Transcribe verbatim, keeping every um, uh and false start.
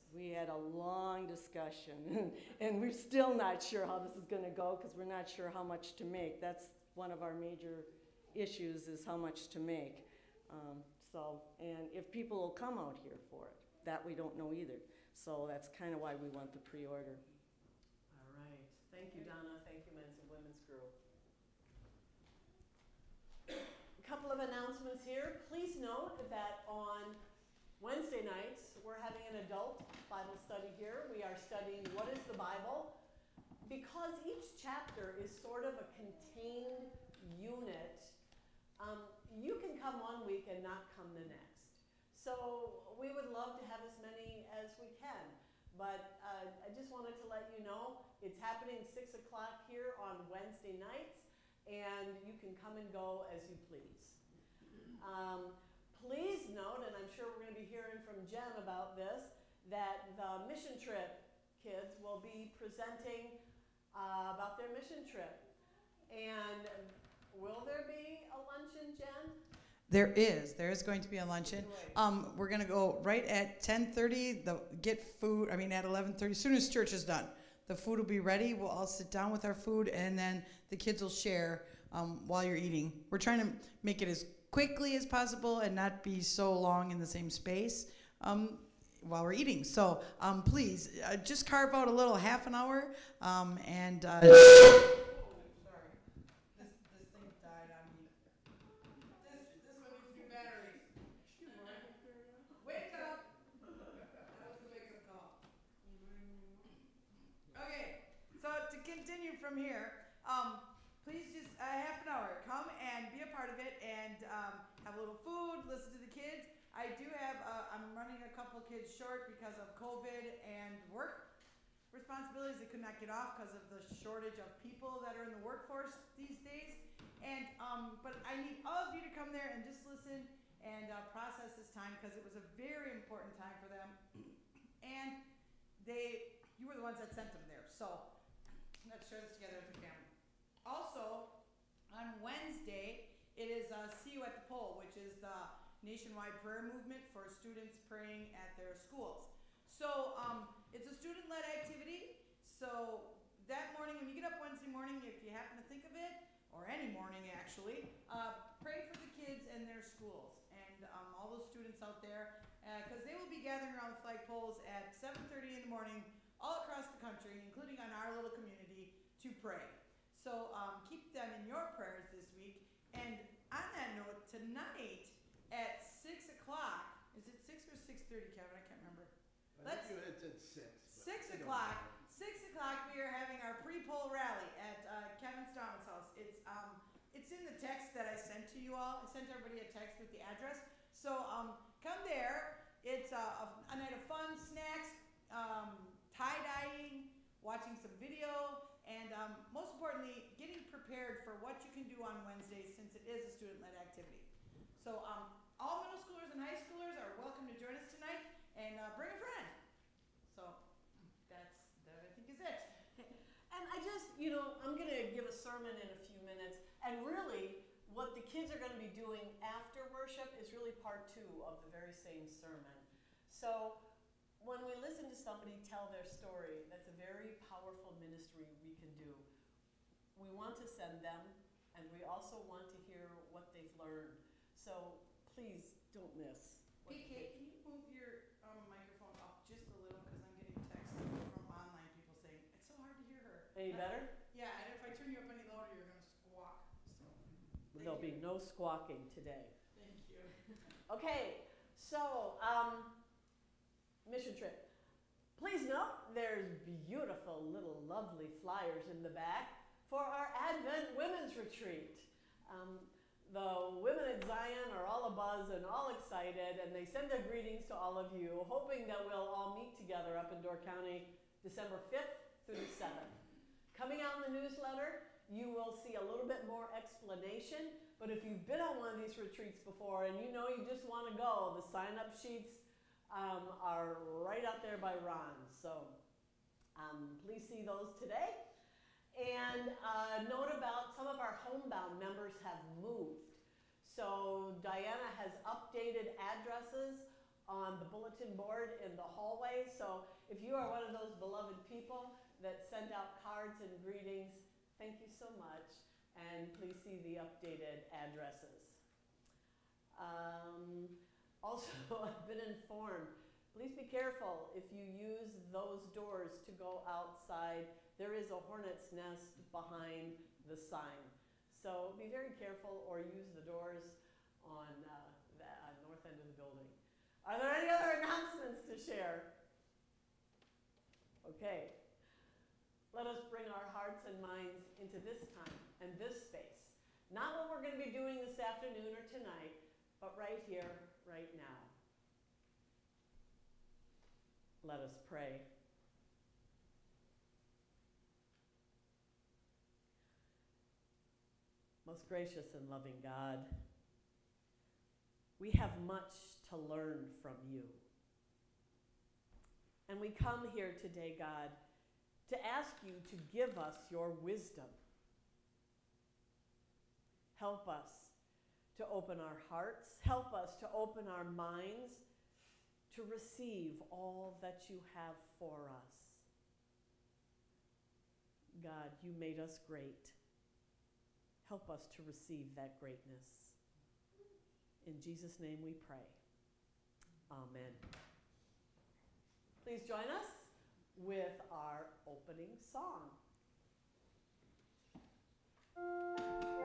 We had a long discussion, and we're still not sure how this is going to go because we're not sure how much to make. That's one of our major issues, is how much to make. Um, so, and if people will come out here for it, that we don't know either. So that's kind of why we want the pre-order. All right. Thank you, Donna. Thank you, Men's and Women's Group. A couple of announcements here. Please note that on Wednesday nights, we're having an adult Bible study here. We are studying What is the Bible? Because each chapter is sort of a contained unit, um, you can come one week and not come the next. So we would love to have as many as we can. But uh, I just wanted to let you know it's happening six o'clock here on Wednesday nights, and you can come and go as you please. Um, Please note, and I'm sure we're going to be hearing from Jen about this, that the mission trip kids will be presenting uh, about their mission trip. And will there be a luncheon, Jen? There is. There is going to be a luncheon. Um, we're going to go right at ten thirty, the, get food, I mean at eleven thirty, as soon as church is done. The food will be ready. We'll all sit down with our food, and then the kids will share um, while you're eating. We're trying to make it as quickly as possible and not be so long in the same space um, while we're eating. So um, please, uh, just carve out a little half an hour um, and uh, oh, sorry. This, this thing died on me. This, this one needs new batteries. Wake up! That was the wake-up call. Okay, so to continue from here, um, please just a uh, half an hour. Come and be a part of it and um, have a little food, listen to the kids. I do have, uh, I'm running a couple kids short because of COVID and work responsibilities. They could not get off because of the shortage of people that are in the workforce these days. And, um, but I need all of you to come there and just listen and uh, process this time because it was a very important time for them. And they, you were the ones that sent them there. So let's share this together as a family. Also, on Wednesday, it is uh, See You at the Pole, which is the nationwide prayer movement for students praying at their schools. So um, it's a student-led activity. So that morning, when you get up Wednesday morning, if you happen to think of it, or any morning actually, uh, pray for the kids and their schools and um, all those students out there, because uh, they will be gathering around the flagpoles at seven thirty in the morning all across the country, including on our little community, to pray. So um, keep them in your prayers this week. And on that note, tonight at six o'clock, is it six or six thirty, Kevin? I can't remember. I think it's at six. six o'clock. six o'clock we are having our pre-poll rally at uh, Kevin Stallman's house. It's um, it's in the text that I sent to you all. I sent everybody a text with the address. So um, come there. It's uh, a, a night of fun, snacks, um, tie-dyeing, watching some video, and um, most importantly, getting prepared for what you can do on Wednesdays since it is a student-led activity. So um, all middle schoolers and high schoolers are welcome to join us tonight, and uh, bring a friend. So that's, that I think is it. And I just, you know, I'm going to give a sermon in a few minutes, and really what the kids are going to be doing after worship is really part two of the very same sermon. So when we listen to somebody tell their story, that's a very powerful ministry we can do. We want to send them, and we also want to hear what they've learned. So please don't miss. P K, can you move your um, microphone up just a little, because I'm getting texts from online people saying, it's so hard to hear her. Any better? Yeah, and if I turn you up any louder, you're going to squawk. So, There'll you. be no squawking today. Thank you. Okay, so um, mission trip. Please note there's beautiful little lovely flyers in the back for our Advent Women's Retreat. Um, the women at Zion are all abuzz and all excited, and they send their greetings to all of you, hoping that we'll all meet together up in Door County December fifth through the seventh. Coming out in the newsletter, you will see a little bit more explanation, but if you've been on one of these retreats before and you know you just want to go, the sign-up sheets um, are right out there by Ron. So um, please see those today. And uh, note about some of our homebound members have moved. So Diana has updated addresses on the bulletin board in the hallway. So if you are one of those beloved people that send out cards and greetings, thank you so much. And please see the updated addresses. Um, also, I've been informed, please be careful if you use those doors to go outside. There is a hornet's nest behind the sign. So be very careful, or use the doors on uh, the uh, north end of the building. Are there any other announcements to share? Okay. Let us bring our hearts and minds into this time and this space. Not what we're going to be doing this afternoon or tonight, but right here, right now. Let us pray. Most gracious and loving God, we have much to learn from you. And we come here today, God, to ask you to give us your wisdom. Help us to open our hearts. Help us to open our minds to receive all that you have for us. God, you made us great. Help us to receive that greatness. In Jesus' name we pray. Amen. Please join us with our opening song.